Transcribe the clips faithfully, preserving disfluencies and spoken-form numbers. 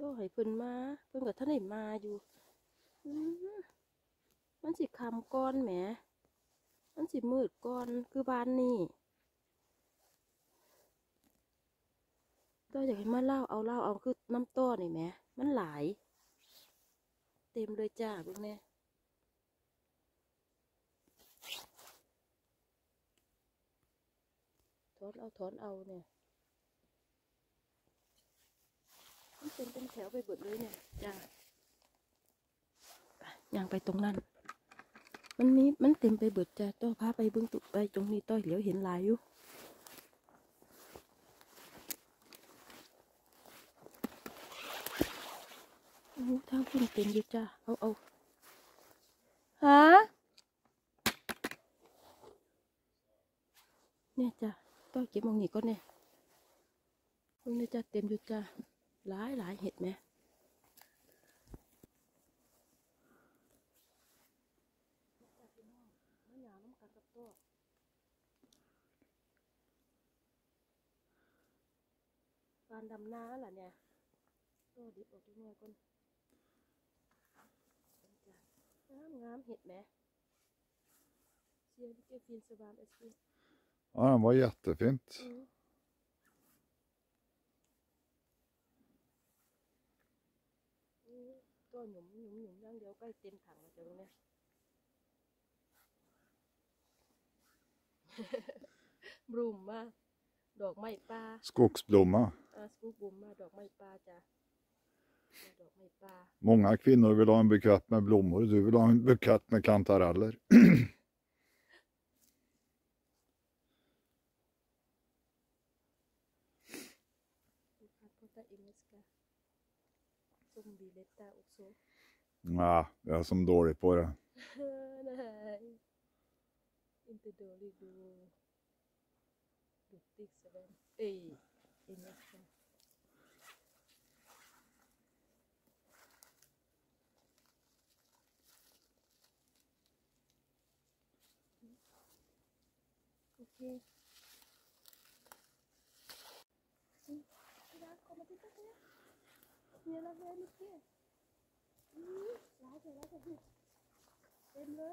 ต่อให้เพิ่นมาเพิ่นก็ท่านได้มาอยู่มันสิคำก้อนแหมมันสิมืดก้อนคือบ้านนี่ต่ออยากให้มาเล่าเอาเล่าเอาคือน้ำต้อนี่แหมมันหลายเต็มเลยจ้าเบิ่งแน่ถอนเอาถอนเอาเนี่ยมันเป็นเป็นแถวไปเบิดเลยเนี่ยจ้าย่างไปตรงนั้นมันมีมันเต็มไปเบิดจ้าต้อพาไปเบิ่งตุไปตรงนี้ต้อยเหลียวเห็นหลายอยู่โอ้ทางพุ่นเต็มอยู่จ้าเอาเอาฮะเนี่ยจ้าต้อยเก็บมองนี่ก็เนี่ยตรงนี้จ้าเต็มอยู่จ้าหลายหลายเห็ดไหมการดำน้าแหละเนี่ยก็ดิบออกทุกหน่อยก่อนงามงามเห็ดไหมเสียดิเกฟินสบามเอสพี Ja, den var jättefint. Mm. Mm. ก็หนุ่มหนุ่มหนุ่มย่างเดียวใกล้เต็มถังแล้วจ้ะตรงเนี้ย บลูมมาดอกไม้ป่า Skogsblomma. อ่าสกูบลูมมาดอกไม้ป่าจ้ะดอกไม้ป่า Många kvinnor vill ha en bukett med blommor. Du vill ha en bukett med kantareller. Nej, jag är som dålig på det. Nej, inte dålig du. Duktig så väl. Ej, engelska. Okej. Idag kommer titta på det. Hela vägen mycket. Mm, lägger, lägger hit. ต็มเลย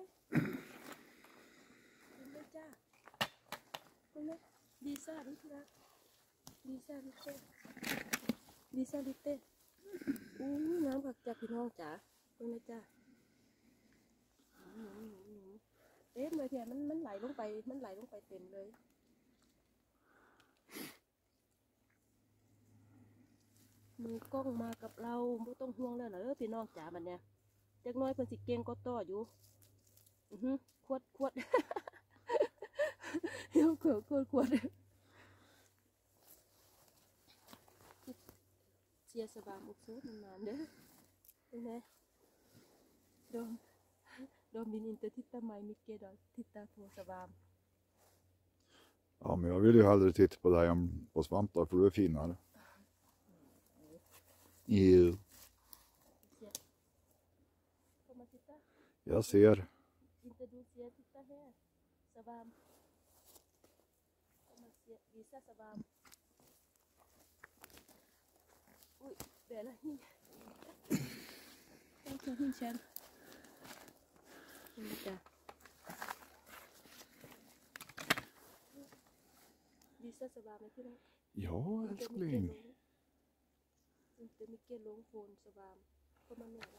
เต็มเลยจ้าคุณเลยดีซ่าดิจ้าดีซ่าดิเต้ดีซ่าดิเต้อู้น้ำผักจากพี่น้องจ๋าคุณเลยจ้าหนูหนูหนูเต็มเลยเพียมันมันไหลลงไปมันไหลลงไปเต็มเลยมือกล้องมากับเราไม่ต้องห่วงแล้วเหรอพี่น้องจ๋ามันเนี่ยเด็กน้อยเพิ่นสิเก่งก็ต่ออยู่อือฮึขวดขวดเดี๋ยวขวดขวดขวดเชียร์สบายมุกซูดนานเด้อเป็นไงดอมดอมบินอินเตอร์ทิตาไมมิเกดอทิตาทัวสบาย Ja, men jag vill ju hellre titta på dig än på svampar för du är finare. Jo. Jag ser. Inte du ser, titta här. Sabam. Kom och se, visa Sabam. Oj, Bella hin. Jag tar hin sen. Vänta. Visa Sabam är till. Ja, älskling. Inte mycket långt från Sabam. Kom och ner.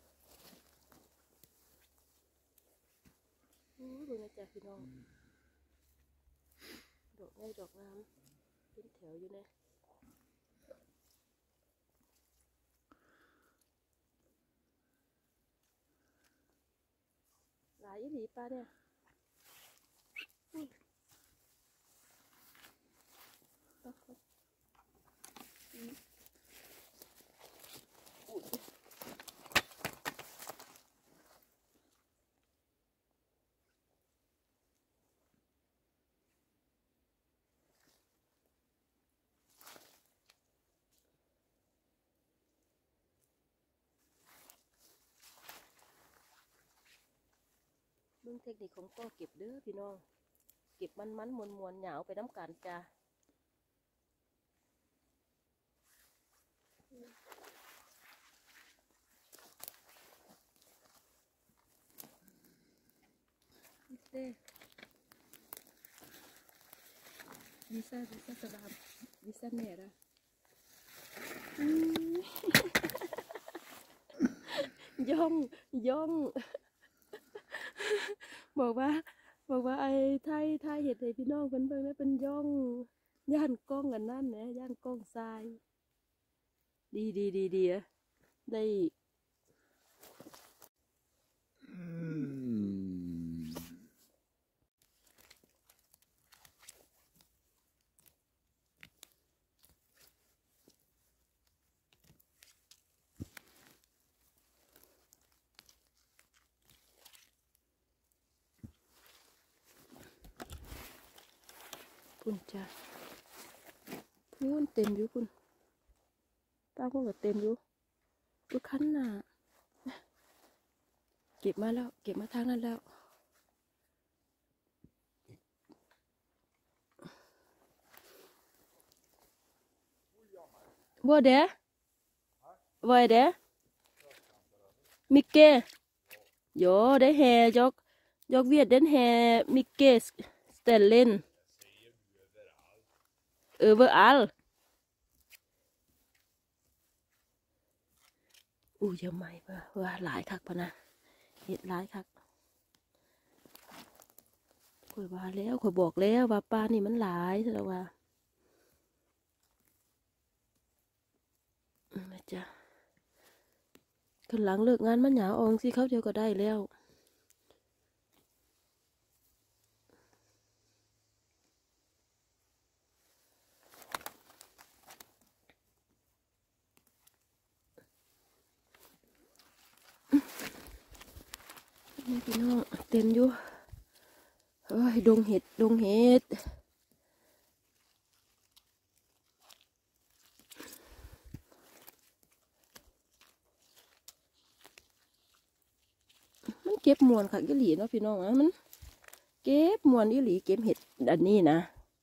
อู้ดูนะจ๊ะพี่น้องดอกไม้ดอกงามเป็นแถวอยู่นะหลายอีหลีป้าเนี่ยเบื้องเทคนิคของก็เก็บเด้อพี่น้องเก็บมันมันมวนมวนเหงาไปน้ำกันจ้าต้ดีซ่าดีซ่าสบายดีซ่าแม่ละย่องย่องบอกว่าบอกว่าไอ้ไทยไทยเห็ดให้พี่น้องเพิ่นเบิ่งแล้วเป็นย่องย่านกล้องกันนั่นนะย่านกล้องทรายดีดีดีดีอะได้คุณจ้ะพูนเต็มอยู่คุณป้าพูนก็เต็มอยู่ทุกขั้นน่ะเก็บมาแล้วเก็บมาทางนั้นแล้วบัวเด้บัวเด้มิกเก้โยได้แฮยกยกเวียดเดินแฮมิกเก้สเตลเลนöveralltอู้ยใหม่ปะว่าหลายคักปะนะเห็ดหลายคักข่อยว่าแล้วข่อยบอกแล้วว่าปลานี่มันหลายแล้วว่านะจ๊ะกันหลังเลิกงานมันหยาอองสิเขาเดียวก็ได้แล้วนี่พี่น้องเต็มอยู่เฮ้ยดงเห็ดดงเห็ดมันเก็บมวนค่ะยี่หลีเนาะพี่น้องอ่ะมันเก็บมวนยี่หลีเก็บเห็ดอันนี้นะ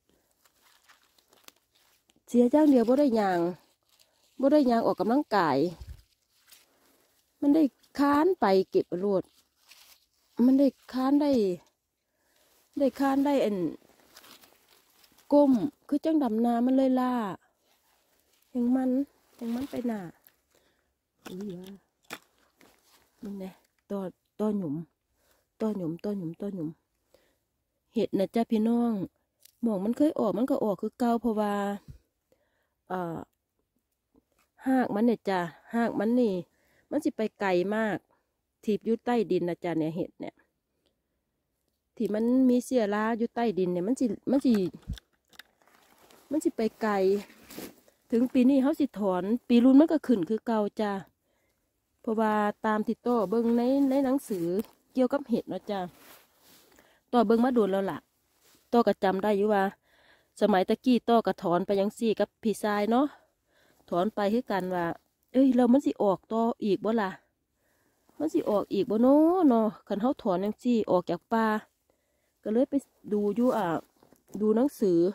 เสียเจ้าเดียวบ่ได้ยางบ่ได้ยางออกกำลังกายมันได้ค้านไปเก็บรวดมันได้ค้านได้ได้ค้านได้อันก้มคือจังดำนามันเลยล่าแห่งมันแห่งมันไปหนาอุ้ยมันเนี่ยต่อต่อหยุมต่อหยุมต่อหยุมต่อหยุมเห็ดนะจ้าพี่น้องหมองมันเคยออกมันก็ออกคือเก่าเพราะว่าเอ่อหากมันเนี่ยจ้าหากมันนี่มันสิไปไกลมากถีบอยู่ใต้ดินนะจ้าเนี่ยเห็ดเนี่ยที่มันมีเสียราอยู่ใต้ดินเนี่ยมันสิมันสิมันสิไปไกลถึงปีนี้เขาสิถอนปีรุ่นมันก็ขึ้นคือเก่าจ้าเพราะว่าตามที่ต่อเบิ้งในในหนังสือเกี่ยวกับเห็ดเนาะจ้าต่อเบิ้งมาโดนแล้วล่ะต่อก็จำได้อยู่ว่าสมัยตะกี้ต่อก็ถอนไปยังซี่กับพี่ชายเนาะถอนไปคือกันว่าเอ้ยเรามันสิออกต่ออีกบ่ล่ะมันสิออกอีกบ่เนาะเนาะคันเขาถอนยังซี่ออกจากป่าก็เลยไปดูอยู่อ่ะดูหนังสือ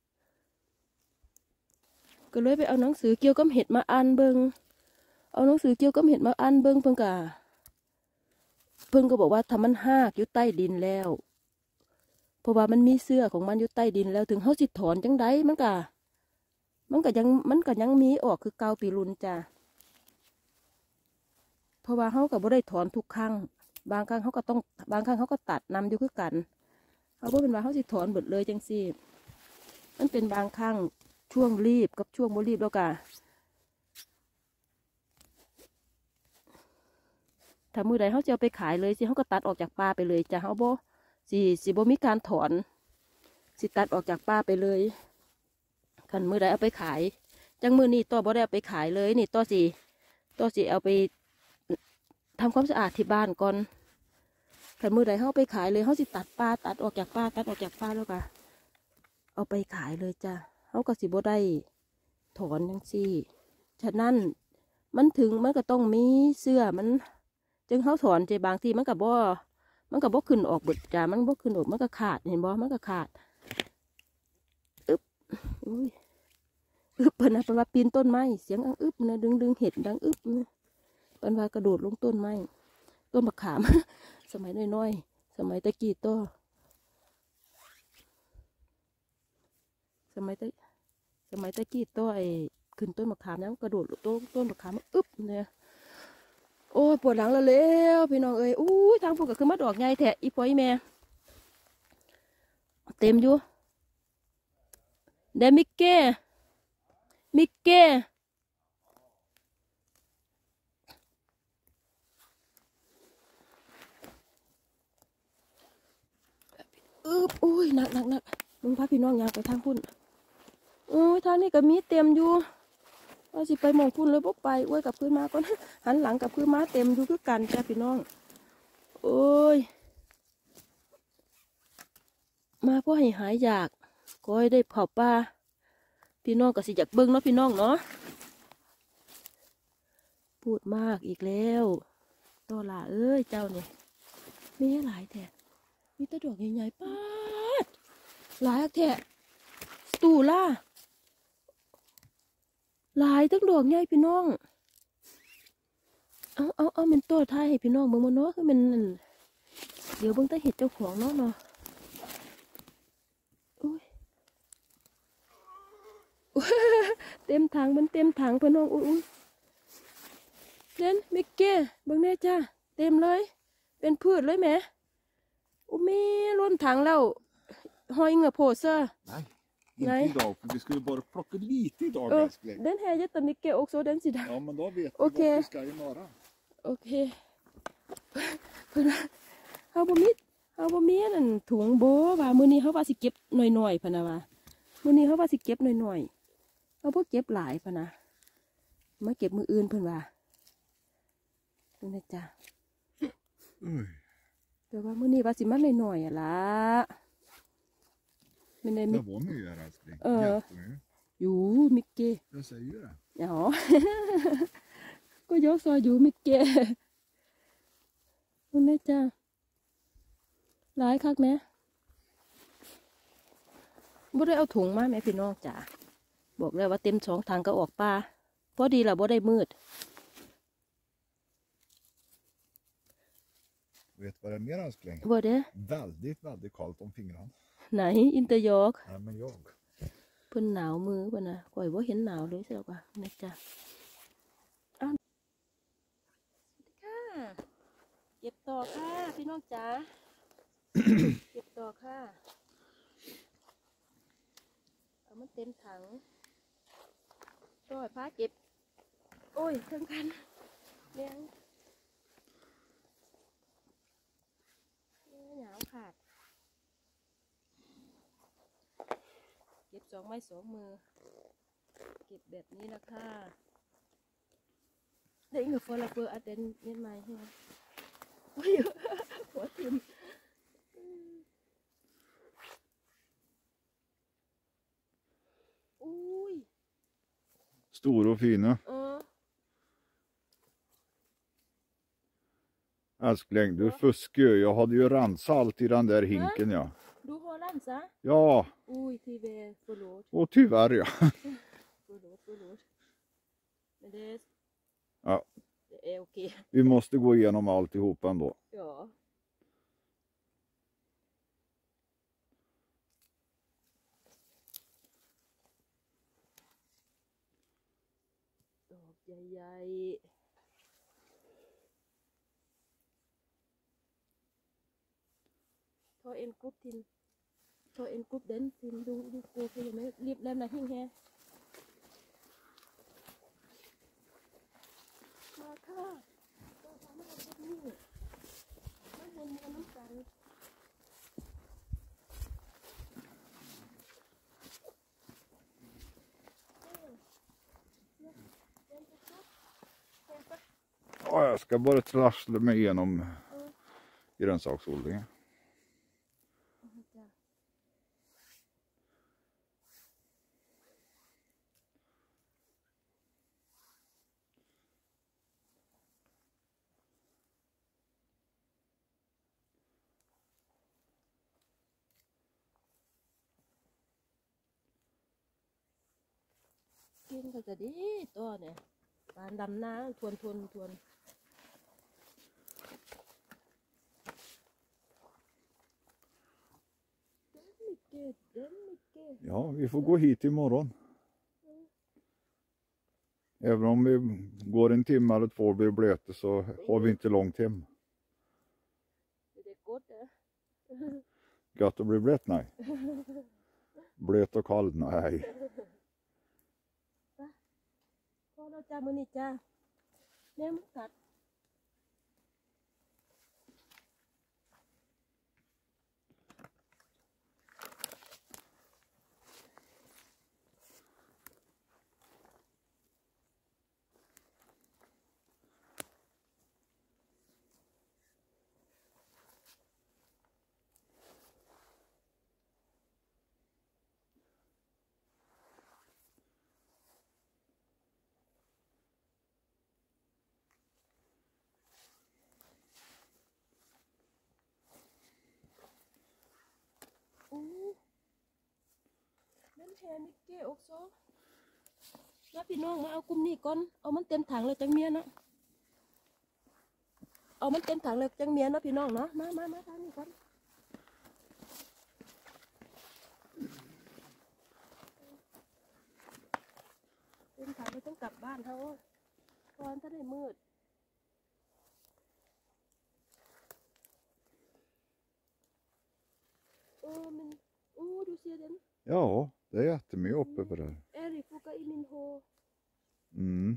ก็เลยไปเอาหนังสือเกี่ยวกับเห็ดมาอ่านเบิ่งเอาหนังสือเกี่ยวกับเห็ดมาอ่านเบิ่งเพิ่งกะเพิ่งก็บอกว่าทำมันหากอยู่ใต้ดินแล้วเพราะว่ามันมีเสื้อของมันอยู่ใต้ดินแล้วถึงเขาสิถอนจังไดมันกะมันก็ยังมันก็ยังมีออกคือเกาปีรุนจ้ะเพราะว่าเขาก็บ่ได้ถอนทุกครั้งบางครั้งเขาก็ต้องบางครั้งเขาก็ตัดนำอยู่คือกันเขาบ่เป็นว่าเขาสิถอนเบิดเลยจังซี่มันเป็นบางครั้งช่วงรีบกับช่วงบ่รีบแล้วกะถ้ามือใดเขาจะเอาไปขายเลยสิเขาก็ตัดออกจากป่าไปเลยจ้ะเขาบ่สิสิบ่มีการถอนสิตัดออกจากป่าไปเลยคันมือใดเอาไปขายจังมือนี่ต่อบ่ได้เอาไปขายเลยนี่ต่อสิต่อสิเอาไปทำความสะอาดที่บ้านก่อนคันมือใดเขาไปขายเลยเขาสิตัดป่าตัดออกจากป่าตัดออกจากป่าแล้วก็เอาไปขายเลยจ้ะเขาก็สิบ่ได้ถอนจังซี่ฉะนั้นมันถึงมันก็ต้องมีเสื้อมันจึงเขาถอนใจบางทีมันกับบ่มันกับบ่ขึ้นออกเบิดจ้ามันบ่ขึ้นออกมันก็ขาดเห็นบ่มันก็ขาดอึบอุ้ยอึบเพิ่นนะเป็นว่าปีนต้นไม้เสียงอังอึบนะดึงดึงเห็ดดังอึบนะเป็นว่ากระโดดลงต้นไม้ต้นมะขาม สมัยน้อยๆสมัยตะกี้โตสมัยตะสมัยตะกี้ตัวไอ้ขึ้นต้นมะขามยังกระโดดต้นต้นมะขามอึ๊บเนี่ยโอ้ยปวดหลังแล้วเร็วพี่น้องเอ้ยอู้ยทางพวกก็คือมาดอกไงแทะอีปอยแม่เต็มอยู่เดมิกเก้มิกเก้อึ๊บอุ้ยหนักหนักหนักมึงพาพี่น้องยางไปทางพุ่นโอ้ยทางนี้ก็มีเต็มอยู่ว่าสิไปมองพุ่นเลยปุ๊บไปอ้วยกับพื้นมาก่อนหันหลังกับพื้นมาเต็มอยู่คือกันจ้าพี่น้องโอ้ยมาเพราะให้หายอยากก็ให้ได้เผาปลาพี่น้องก็สิอยากเบิ้งเนาะพี่น้องเนาะพูดมากอีกแล้วตัวหล่าเอ้ยเจ้าเนี่ยมีหลายแท้มีตะดอกใหญ่ๆป้าดหลายแท้สตูล่าหลายทั้งดอกใหญ่พี่น้องเอาเอาเอาเป็นตัวไทยให้พี่น้องเบิ่งมาเนาะคือมันเดี๋ยวเบิ่งตาเห็ดเจ้าของเนาะเนาะเต็มถังมันเต็มถังพี่น้องอุ้ยเล่นมิกเก้เบิ่งแน่จ้าเต็มเลยเป็นพืชเลยแหมอุ้ยล้นถังแล้วหอยเหงือโผล่เซอร์ Nej, inte idag, för vi skulle bara plocka lite idag, oh, älskling. Den här är jättemycket också, den sidan. Ja, men då vet vi okay. vart vi ska imorgon. Okej. Okay. เขาบ่มีเขาบ่มีนั่นถุงโบว่ามื้อนี้เขาว่าสิเก็บหน่อยๆพะนะว่ามื้อนี้เขาว่าสิเก็บหน่อยๆเขาบ่เก็บหลายพะนะมาเก็บมื้ออื่นเพิ่นว่าดูนะจ๊ะแต่ว่ามื้อนี้ว่าสิมาหน่อยๆอ่ะล่ะMen det, det var mycket älskling. Uh, Jättemycket. Jo, mycket. Jag säger det. Ja.ก็ยกซอยอยู่mycket. คุณแม่จ้าหลายคักแม่บ่ได้เอาถุงมาแม่พี่น้องจ้าบอกแล้วว่าเต็มสองทางก็ออกปลาพอดีล่ะบ่ได้มืด Vet vad det är mer älskling? บ่เด้ Väldigt, väldigt kallt om fingrarna. ไหนอินเตอร์ยอร์ก Nej, men jag. เพิ่นหนาวมือเพิ่นน่ะก่อยบ่เห็นหนาวเลยเสียว่าแม่จ้าอ้าวค่ะเก็บต่อค่ะพี่น้องจ๋า เก็บต่อค่ะเอามันเต็มถังต่อยผ้าเก็บโอ้ยเครื่องกันเลี้ยงหนาวขาดเก็บสองไม้สองมือเก็บแบบนี้นะคะได้เงินฟอลเฟอร์อัดเดนเน้นไม้ให้โอ้ยหัวทิ่มอุ้ย Stora och fina. Uh. Älskling, du fuskar ju. Jag hade ju rensat allt i den där hinken, ja. Du har rensat? Ja. Oj, tyvärr. Förlåt. Och tyvärr, ja. Förlåt, förlåt. Men det är... Ja. Det är okej. Vi måste gå igenom alltihop ändå. Ja. Dogใหญ่ๆ Thôi em cúp tin. Thôi em cúp đến tin đu đu cô khi mà liệp lên là hình he. Màค่ะตัวทำให้เราเป็นนี่มันวนๆน้ำกัน Ja, jag ska bara trassla mig igenom grönsaksodlingen. Kiênก็จะดีตัวเนี่ยการดำน้ำทวนทวนทวน mycket, den mycket. Ja, vi får gå hit imorgon. Även om vi går en timme eller två och blir blöta så har vi inte långt hem. Det är gott det. Gött att bli blöt? Nej. Blöt och kall? Nej. พอเราจ้ามือนี่จ้าแม่มันกัด Oh, den här mycket också. แล้วพี่น้องมาเอากลุ่มนี้ก่อนเอามันเต็มถังเลยจังเมียเนาะเอามันเต็มถังเลยจังเมียเนาะพี่น้องเนาะมามามาทางนี้ก่อนเต็มถังเลยต้องกลับบ้านเขาก่อนถ้าได้มืดเออมันโอ้ดูเสียเด่น Ja, det är jättemycket uppe på det här. Erik fuka i min hår. Mm.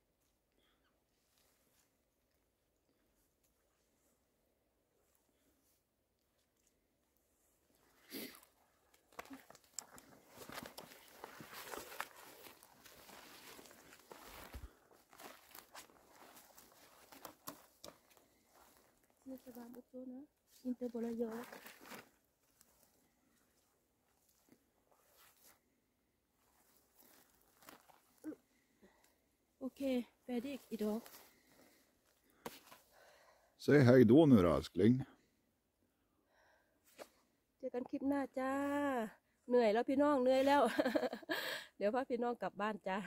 Ser så varmt ut så nu. Inte bara jag. Okej, färdig idag. Säg hej då nu då, älskling. เจอกันคลิปหน้าจ้าเหนื่อยแล้วพี่น้องเหนื่อยแล้ว เดี๋ยวพาพี่น้องกลับบ้านจ้า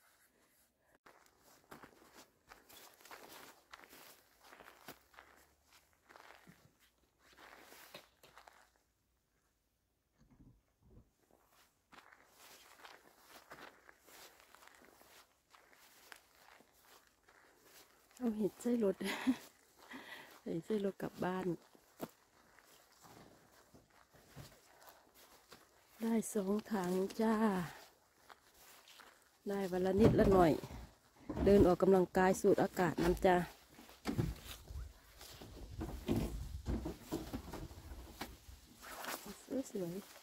เอาเห็ดใส่รถ ใส่ใส่รถกลับบ้านได้สองถังจ้าได้วันละนิดละหน่อยเดินออกกำลังกายสูดอากาศน้ำจ้าสวยๆ